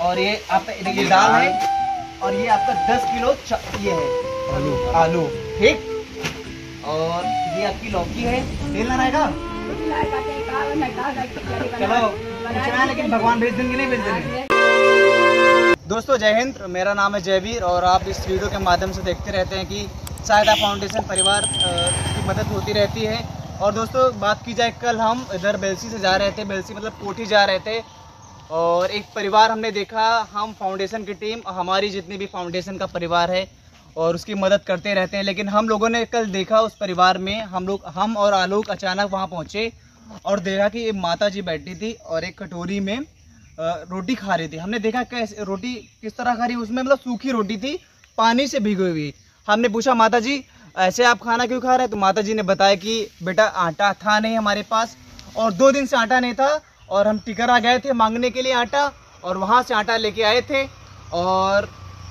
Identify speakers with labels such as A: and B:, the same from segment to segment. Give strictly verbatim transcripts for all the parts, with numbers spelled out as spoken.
A: और ये आप ये दाल है, और ये आपका दस किलो ये है आलू आलू ठीक। और ये आपकी लौकी है, तेल ना रहेगा। चलो पूछना है, लेकिन भगवान भेज देंगे नहीं भेज देंगे। दोस्तों जय हिंद, मेरा नाम है जयवीर और आप इस वीडियो के माध्यम से देखते रहते हैं कि सहायता फाउंडेशन परिवार की मदद होती रहती है। और दोस्तों बात की जाए, कल हम इधर बेलसी से जा रहे थे, बेलसी मतलब कोठी जा रहे थे, और एक परिवार हमने देखा। हम फाउंडेशन की टीम, हमारी जितनी भी फाउंडेशन का परिवार है और उसकी मदद करते रहते हैं, लेकिन हम लोगों ने कल देखा उस परिवार में, हम लोग हम और आलोक अचानक वहाँ पहुँचे और देखा कि एक माता जी बैठी थी और एक कटोरी में रोटी खा रही थी। हमने देखा कैसे रोटी किस तरह खा रही, उसमें मतलब सूखी रोटी थी, पानी से भिगोई हुई। हमने पूछा माता जी ऐसे आप खाना क्यों खा रहे हैं, तो माता जी ने बताया कि बेटा आटा था नहीं हमारे पास, और दो दिन से आटा नहीं था, और हम टिकरा गए थे मांगने के लिए आटा, और वहाँ से आटा लेके आए थे, और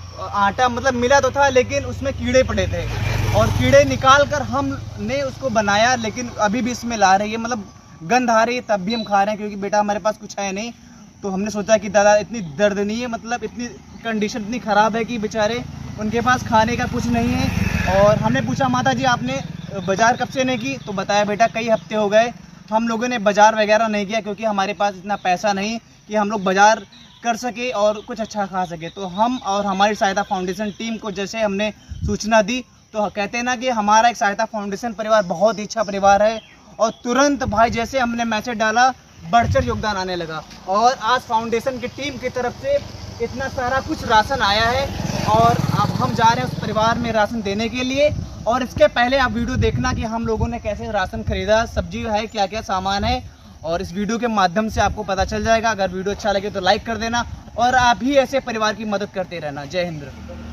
A: आटा मतलब मिला तो था लेकिन उसमें कीड़े पड़े थे, और कीड़े निकाल कर हमने उसको बनाया, लेकिन अभी भी इसमें ला रही है, मतलब गंध आ रही है, तब भी हम खा रहे हैं क्योंकि बेटा हमारे पास कुछ है नहीं। तो हमने सोचा कि दादा इतनी दर्दनीय, मतलब इतनी कंडीशन इतनी ख़राब है कि बेचारे उनके पास खाने का कुछ नहीं है। और हमने पूछा माता जी आपने बाज़ार कब से नहीं की, तो बताया बेटा कई हफ्ते हो गए हम लोगों ने बाज़ार वगैरह नहीं किया, क्योंकि हमारे पास इतना पैसा नहीं कि हम लोग बाज़ार कर सके और कुछ अच्छा खा सके। तो हम और हमारी सहायता फाउंडेशन टीम को जैसे हमने सूचना दी, तो कहते हैं ना कि हमारा एक सहायता फाउंडेशन परिवार बहुत ही अच्छा परिवार है, और तुरंत भाई जैसे हमने मैसेज डाला बढ़ चढ़ योगदान आने लगा। और आज फाउंडेशन की टीम की तरफ से इतना सारा कुछ राशन आया है, और अब हम जा रहे हैं उस परिवार में राशन देने के लिए। और इसके पहले आप वीडियो देखना कि हम लोगों ने कैसे राशन खरीदा, सब्जी है, क्या क्या सामान है, और इस वीडियो के माध्यम से आपको पता चल जाएगा। अगर वीडियो अच्छा लगे तो लाइक कर देना, और आप भी ऐसे परिवार की मदद करते रहना। जय हिंद।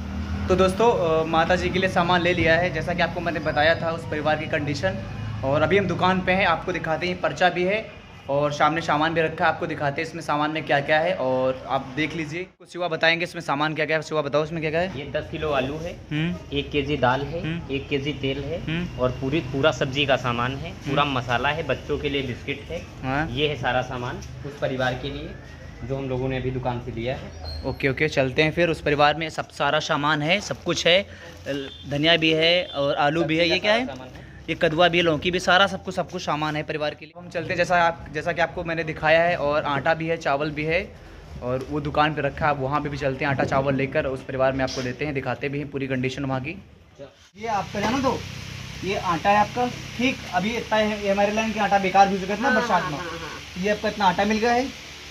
A: तो दोस्तों माता जी के लिए सामान ले लिया है, जैसा कि आपको मैंने बताया था उस परिवार की कंडीशन। और अभी हम दुकान पे हैं, आपको दिखाते हैं, पर्चा भी है और सामने सामान भी रखा है, आपको दिखाते हैं इसमें सामान में क्या क्या है, और आप देख लीजिए। कुछ शिवा बताएंगे इसमें सामान क्या क्या है। शिवा बताओ इसमें क्या क्या है।
B: ये दस किलो आलू है, एक केजी दाल है, एक केजी तेल है, और पूरी पूरा सब्जी का सामान है, पूरा मसाला है, बच्चों के लिए बिस्किट है। हाँ? ये है सारा सामान उस परिवार के लिए जो हम लोगों ने अभी दुकान से लिया है।
A: ओके ओके चलते हैं फिर। उस परिवार में सब सारा सामान है, सब कुछ है, धनिया भी है और आलू भी है। ये क्या है, ये कदुआ भी है, लौकी भी, सारा सब कुछ सब कुछ सामान है परिवार के लिए। हम चलते हैं जैसा आप जैसा कि आपको मैंने दिखाया है, और आटा भी है, चावल भी है, और वो दुकान पे रखा है, वहाँ पे भी चलते हैं, आटा चावल लेकर उस परिवार में आपको देते हैं, दिखाते भी हैं पूरी कंडीशन वहाँ की। ये आपका जाना दो, ये आटा है आपका, ठीक अभी इतना है, ये हमारे लाइन की आटा बेकार भी हो चुका था बरसात में, ये आपका इतना आटा मिल गया है।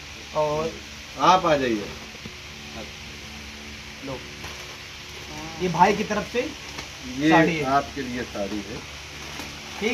A: और
C: आप आ जाइए,
A: लो ये भाई की तरफ से
C: ये
A: साड़ी है,
C: आपके लिए साड़ी है,
A: ठीक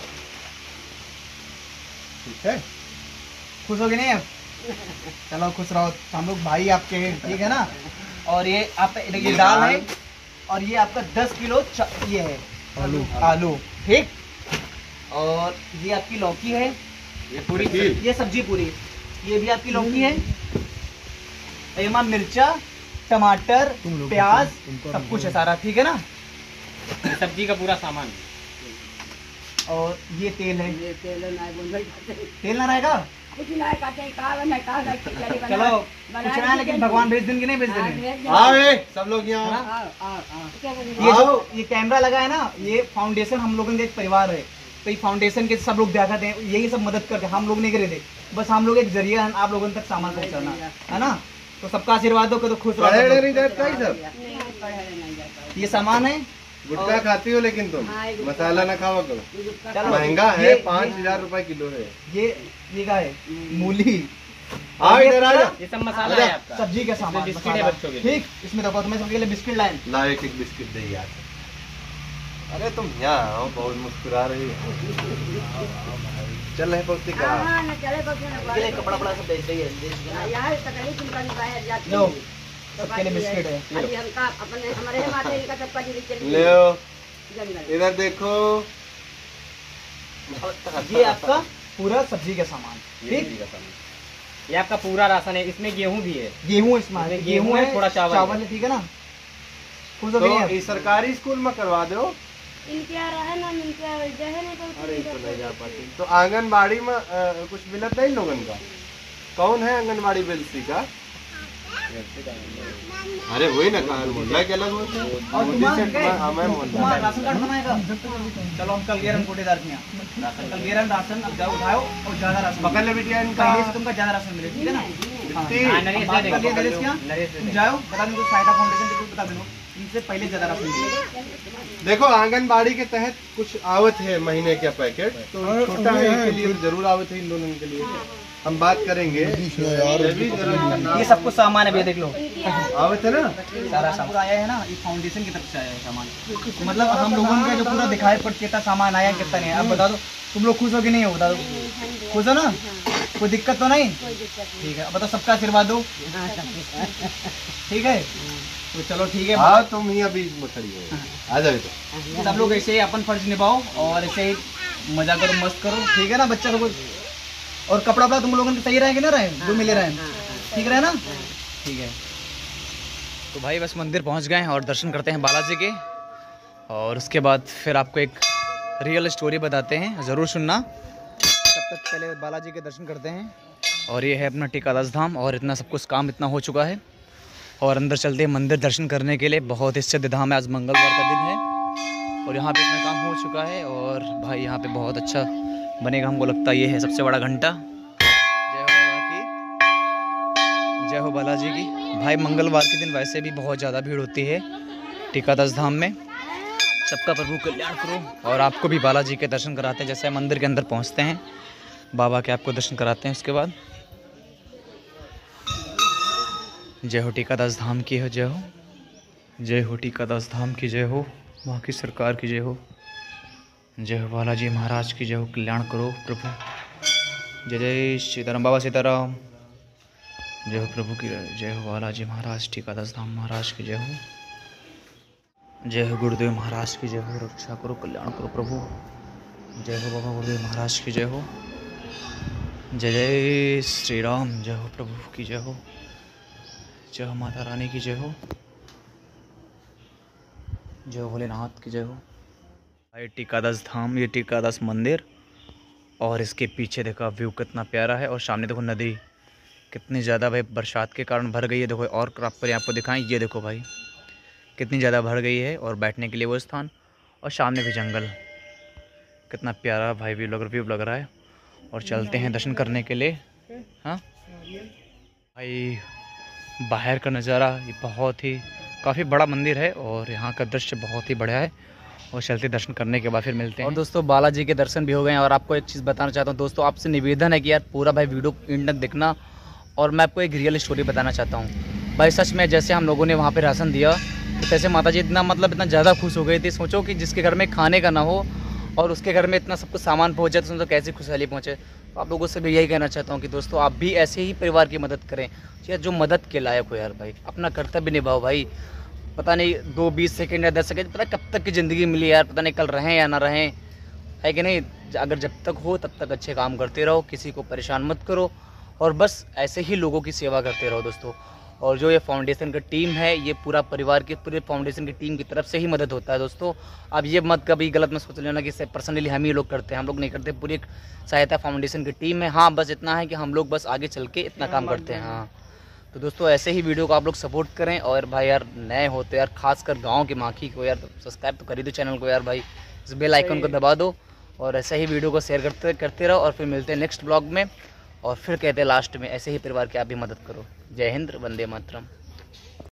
C: ठीक है।
A: खुश हो गए नहीं आप? चलो खुश रहो, हम लोग भाई आपके हैं, ठीक है ना। और ये आप ये दाल है, और ये आपका दस किलो ये है आलू आलू ठीक। और ये आपकी लौकी है,
C: ये पूरी
A: ये सब्जी पूरी, ये भी आपकी लौकी है, ये मां मिर्चा, टमाटर, प्याज, सब कुछ है सारा, ठीक है ना।
B: सब्जी का पूरा सामान।
A: और ये तेल है, ये तेल तेल ना रहेगा। चलो कुछ ना, लेकिन भगवान भेज देंगे नहीं भेज देंगे।
C: आए सब लोग यहाँ।
A: ये जो ये कैमरा लगा है ना, ये फाउंडेशन हम लोगों के एक परिवार है, तो ये फाउंडेशन के सब लोग देखा थे, यही सब मदद करते, हम लोग नहीं करे थे, बस हम लोग एक जरिया आप लोगों तक सामान पहुँचाना है ना। तो सबका आशीर्वाद हो तो खुश रहो। ये सामान है,
C: गुटखा खाती हो लेकिन तुम मसाला ना खावा करो, महंगा है, पाँच हजार रुपए किलो है।
A: ये ये क्या है, मूली,
C: आओ इधर आ जा।
B: ये सब मसाला है आपका,
A: सब्जी का सामान,
B: बिस्किट है बच्चों के,
A: ठीक। इसमें देखो तुम्हें सबके लिए बिस्किट लाए,
C: ला एक एक बिस्किट दे यार। अरे तुम यहाँ आओ, बहुत मुस्कुरा रही हो। चल रहे पौष्टि का
A: कपड़ा पड़ा सब भेज रही है। लो सबके लिए बिस्किट है,
C: ले इधर देखो।
A: ये आपका पूरा सब्जी का सामान, ठीक।
B: ये आपका पूरा राशन है, इसमें गेहूं भी है,
A: गेहूं इसमें गेहूं है,
B: थोड़ा चावल
A: चावल है, ठीक है ना।
C: तो सरकारी स्कूल में करवा दो।
A: अरे
C: तो नहीं जा पाती तो आंगनबाड़ी में आ, कुछ मिलत नहीं लोगन का। कौन है आंगनबाड़ी बेलसी का? अरे वही ना कहा मोहल्ला के अलग होता है
A: और तुम्हारा
C: हमें मोहल्ला
A: तुम्हारा राशन कार्ड बनाएगा। चलो हम कल गेरन कोटेदार के यहाँ राशन कल गेरन राशन अब जाओ उठाओ और ज्यादा राशन
C: पकड़ ले बिटिया इनका
A: पहले से तुमका ज्यादा राशन मिले, ठीक है ना।
C: बिट्टी।
A: हाँ, नरेश बात कर लिया नरेश के यहाँ, तुम जाओ बता दो सहायता फाउंडेशन के बता दो इनसे पहले ज्यादा राशन मिले।
C: देखो आंगनबाड़ी के तहत कुछ आवत है महीने का पैकेट, तो छोटा है इनके लिए जरूर आवत है, इन दोनों के लिए हम बात करेंगे।
A: ये सब कुछ सामान है भैया देख लो,
C: आवत है ना
A: सारा सामान आया है ना, ये फाउंडेशन की तरफ से आया है सामान। मतलब हम लोगों का जो पूरा दिखाई पड़ कितना सामान आया कितना नहीं। अब बता दो तुम लोग खुश हो कि नहीं हो, बता दो खुश हो ना, कोई दिक्कत तो नहीं? ठीक है, अब बताओ सबका आशीर्वाद दो, ठीक है तो चलो ठीक है।
C: हाँ तुम ही अभी खड़ी हो, आ जाओ तो
A: सब लोग ऐसे ही अपन फर्ज निभाओ और ऐसे ही मजा करो मस्त करो, ठीक है ना बच्चा लोग। और कपड़ा वपड़ा तुम लोगों के सही रहेंगे ना, रहे जो मिले रहे ठीक रहे ना, ठीक है। तो भाई बस मंदिर पहुंच गए हैं और दर्शन करते हैं बालाजी के, और उसके बाद फिर आपको एक रियल स्टोरी बताते हैं, ज़रूर सुनना। तब तक पहले बालाजी के दर्शन करते हैं। और ये है अपना टीकादास धाम, और इतना सब कुछ काम इतना हो चुका है और अंदर चलते हैं मंदिर दर्शन करने के लिए। बहुत ही सिद्ध धाम है, आज मंगलवार का दिन है और यहाँ पे इतना काम हो चुका है। और भाई यहाँ पे बहुत अच्छा बनेगा हमको लगता है। ये है सबसे बड़ा घंटा। जय हो बाबा की, जय हो बालाजी की। भाई मंगलवार के दिन वैसे भी बहुत ज़्यादा भीड़ होती है टीकादास धाम में। सबका प्रभु कल्याण करो। और आपको भी बालाजी के दर्शन कराते हैं, जैसे मंदिर के अंदर पहुँचते हैं बाबा के आपको दर्शन कराते हैं। उसके बाद जय हो टीकादास धाम की हो, जय हो, जय हो टीकादास धाम की जय हो, वहाँ की सरकार की जय हो, जय हो बालाजी महाराज की जय हो, कल्याण करो प्रभु। जय जय सीताराम बाबा सीताराम, जय हो प्रभु की जय हो, बालाजी महाराज टीकादास धाम महाराज की जय हो, जय हो गुरुदेव महाराज की जय हो, रक्षा करो कल्याण करो प्रभु। जय हो बाबा गुरुदेव महाराज की जय हो, जय जय श्री राम, जय हो प्रभु की जय हो, जय हो माता रानी की जय हो, जय हो भोलेनाथ की जय हो। भाई टीकादास धाम, ये टीकादास मंदिर, और इसके पीछे देखो व्यू कितना प्यारा है। और सामने देखो नदी कितनी ज़्यादा भाई बरसात के कारण भर गई है। देखो और पर आपको दिखाएं, ये देखो भाई कितनी ज़्यादा भर गई है। और बैठने के लिए वो स्थान, और सामने भी जंगल, कितना प्यारा भाई व्यू लग व्यू लग रहा है। और चलते हैं दर्शन करने के लिए। हाँ भाई बाहर का नज़ारा, ये बहुत ही काफ़ी बड़ा मंदिर है और यहाँ का दृश्य बहुत ही बढ़िया है। और चलते दर्शन करने के बाद फिर मिलते हैं। और दोस्तों बालाजी के दर्शन भी हो गए हैं। और आपको एक चीज़ बताना चाहता हूँ दोस्तों, आपसे निवेदन है कि यार पूरा भाई वीडियो एंड तक देखना। और मैं आपको एक रियल स्टोरी बताना चाहता हूँ भाई। सच में जैसे हम लोगों ने वहाँ पे राशन दिया, तो तैसे माता जी इतना मतलब इतना ज़्यादा खुश हो गई थी। सोचो कि जिसके घर में खाने का ना हो और उसके घर में इतना सब कुछ सामान पहुँचे, तो सोचो कैसी खुशहाली पहुँचे। तो आप लोगों से भी यही कहना चाहता हूँ कि दोस्तों आप भी ऐसे ही परिवार की मदद करें, यार जो मदद के लायक हो। यार भाई अपना कर्तव्य निभाओ भाई। पता नहीं दो बीस सेकेंड या दस सेकेंड, पता कब तक की ज़िंदगी मिली यार, पता नहीं कल रहें या ना रहें, है कि नहीं। अगर जब तक हो तब तक अच्छे काम करते रहो, किसी को परेशान मत करो, और बस ऐसे ही लोगों की सेवा करते रहो दोस्तों। और जो ये फाउंडेशन का टीम है, ये पूरा परिवार के पूरे फाउंडेशन की टीम की तरफ से ही मदद होता है दोस्तों। अब ये मत कभी गलत मत सोच लेना कि पर्सनली हम ही लोग करते हैं, हम लोग नहीं करते, पूरी सहायता फाउंडेशन की टीम है। हाँ बस इतना है कि हम लोग बस आगे चल के इतना काम करते हैं। हाँ तो दोस्तों ऐसे ही वीडियो को आप लोग सपोर्ट करें। और भाई यार नए होते यार, खासकर गांव के माखी को यार सब्सक्राइब तो कर ही दो चैनल को यार भाई, इस बेल आइकन को दबा दो। और ऐसे ही वीडियो को शेयर करते करते रहो। और फिर मिलते हैं नेक्स्ट ब्लॉग में। और फिर कहते हैं लास्ट में ऐसे ही परिवार की आप भी मदद करो। जय हिंद, वंदे मातरम।